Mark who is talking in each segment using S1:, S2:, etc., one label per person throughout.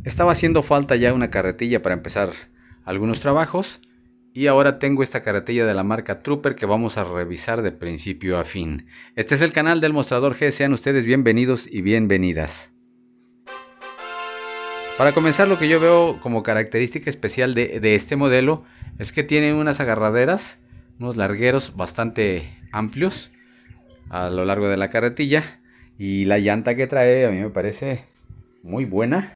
S1: Estaba haciendo falta ya una carretilla para empezar algunos trabajos y ahora tengo esta carretilla de la marca Trooper que vamos a revisar de principio a fin. Este es el canal del Mostrador G, sean ustedes bienvenidos y bienvenidas. Para comenzar, lo que yo veo como característica especial de este modelo es que tiene unas agarraderas, unos largueros bastante amplios a lo largo de la carretilla, y la llanta que trae a mí me parece muy buena.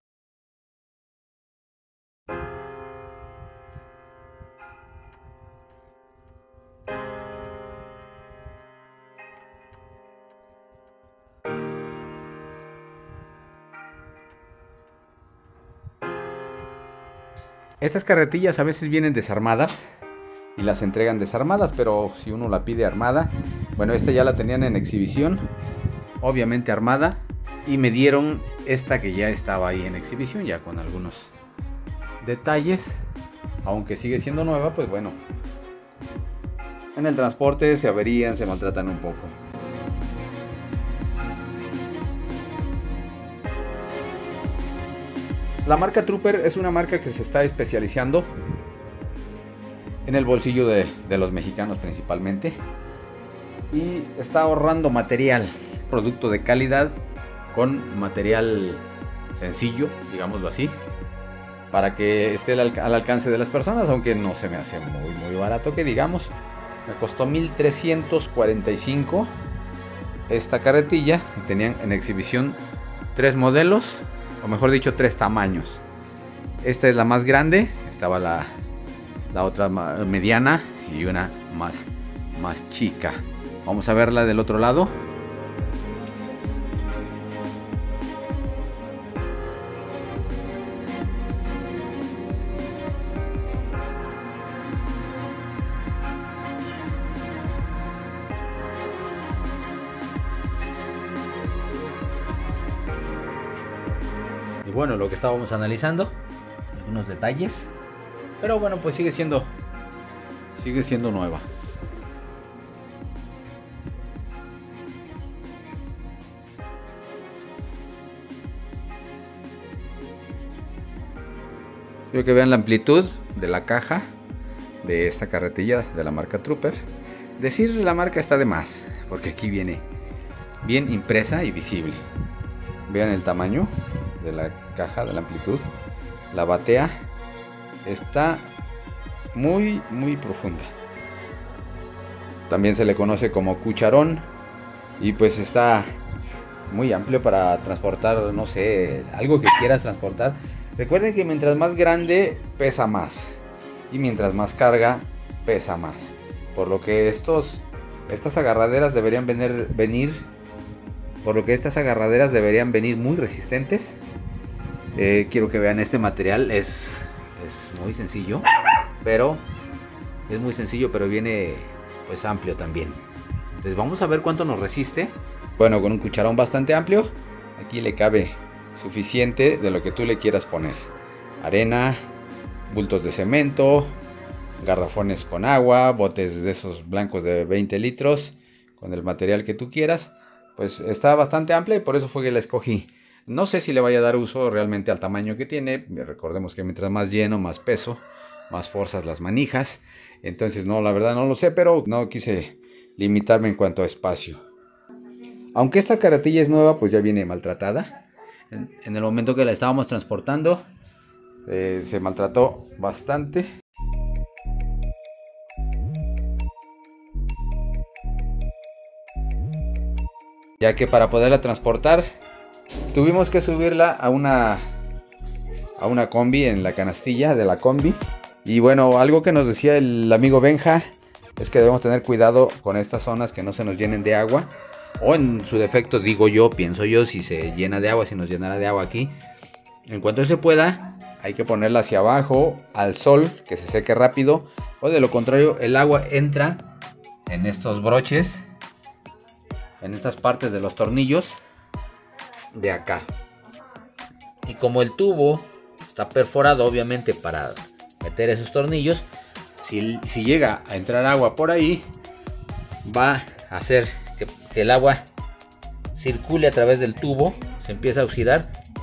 S1: Estas carretillas a veces vienen desarmadas y las entregan desarmadas, pero si uno la pide armada, bueno, esta ya la tenían en exhibición, obviamente armada, y me dieron esta que ya estaba ahí en exhibición, ya con algunos detalles, aunque sigue siendo nueva, pues bueno, en el transporte se averían, se maltratan un poco. La marca Trooper es una marca que se está especializando en el bolsillo de los mexicanos principalmente, y está ahorrando material, producto de calidad con material sencillo, digámoslo así, para que esté al alcance de las personas, aunque no se me hace muy barato que digamos. Me costó 1,345 esta carretilla. Tenían en exhibición 3 modelos, o mejor dicho 3 tamaños. Esta es la más grande, estaba la otra mediana y una más chica. Vamos a verla del otro lado. Y bueno, lo que estábamos analizando, algunos detalles, pero bueno, pues sigue siendo nueva. Quiero que vean la amplitud de la caja de esta carretilla de la marca Trooper. Decir la marca está de más, porque aquí viene bien impresa y visible. Vean el tamaño de la caja, de la amplitud. La batea está muy profunda. También se le conoce como cucharón, y pues está muy amplio para transportar, no sé, algo que quieras transportar. Recuerden que mientras más grande pesa más, y mientras más carga pesa más, por lo que estas agarraderas deberían venir muy resistentes. Quiero que vean este material, es muy sencillo, pero viene pues amplio también. Entonces vamos a ver cuánto nos resiste. Bueno, con un cucharón bastante amplio, aquí le cabe suficiente de lo que tú le quieras poner: arena, bultos de cemento, garrafones con agua, botes de esos blancos de 20 litros, con el material que tú quieras. Pues está bastante amplia y por eso fue que la escogí. No sé si le vaya a dar uso realmente al tamaño que tiene. Recordemos que mientras más lleno, más peso, más forzas las manijas. Entonces no, la verdad no lo sé, pero no quise limitarme en cuanto a espacio. Aunque esta carretilla es nueva, pues ya viene maltratada. En el momento que la estábamos transportando, se maltrató bastante. Ya que para poderla transportar tuvimos que subirla a una combi, en la canastilla de la combi. Y bueno, algo que nos decía el amigo Benja es que debemos tener cuidado con estas zonas, que no se nos llenen de agua, o en su defecto, pienso yo, si se llena de agua, si nos llenara de agua aquí, en cuanto se pueda, hay que ponerla hacia abajo, al sol, que se seque rápido, o de lo contrario el agua entra en estos broches, en estas partes de los tornillos de acá. Y como el tubo está perforado, obviamente, para meter esos tornillos, si llega a entrar agua por ahí, va a hacer que el agua circule a través del tubo, se empieza a oxidar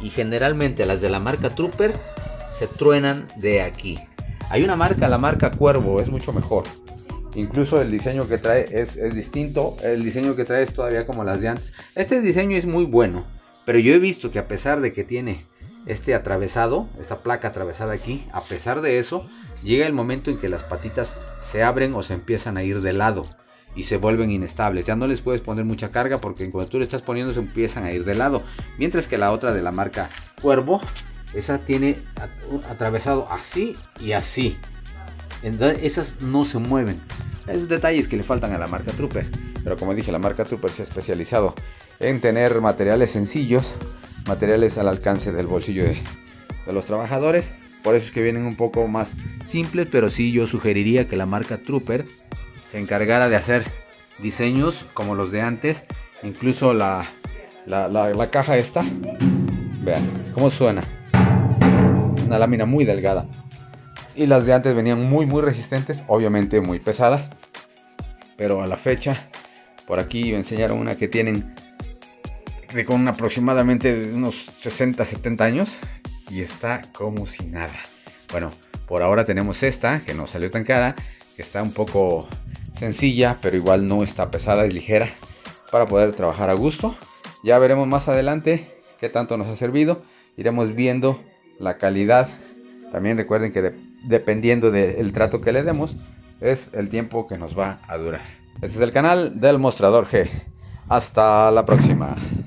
S2: y generalmente las de la marca Trooper se truenan de aquí. Hay una marca, la marca Cuervo, es mucho mejor. Incluso el diseño que trae es distinto. El diseño que trae es todavía como las de antes. Este diseño es muy bueno, pero yo he visto que a pesar de que tiene este atravesado, esta placa atravesada aquí, a pesar de eso, llega el momento en que las patitas se abren o se empiezan a ir de lado y se vuelven inestables. Ya no les puedes poner mucha carga porque cuando tú le estás poniendo se empiezan a ir de lado. Mientras que la otra de la marca Cuervo, esa tiene atravesado así y así. Entonces esas no se mueven. Esos detalles que le faltan a la marca Trooper. Pero como dije, la marca Trooper se ha especializado en tener materiales sencillos, materiales al alcance del bolsillo de los trabajadores. Por eso es que vienen un poco más simples, pero sí yo sugeriría que la marca Trooper se encargara de hacer diseños como los de antes. Incluso la caja esta, vean cómo suena, una lámina muy delgada. Y las de antes venían muy resistentes, obviamente muy pesadas. Pero a la fecha, por aquí me enseñaron una que tienen con aproximadamente unos 60-70 años. Y está como si nada. Bueno, por ahora tenemos esta, que no salió tan cara, que está un poco sencilla, pero igual no está pesada, es ligera, para poder trabajar a gusto. Ya veremos más adelante qué tanto nos ha servido. Iremos viendo la calidad. También recuerden que dependiendo del trato que le demos, es el tiempo que nos va a durar. Este es el canal del Mostrador G. Hasta la próxima.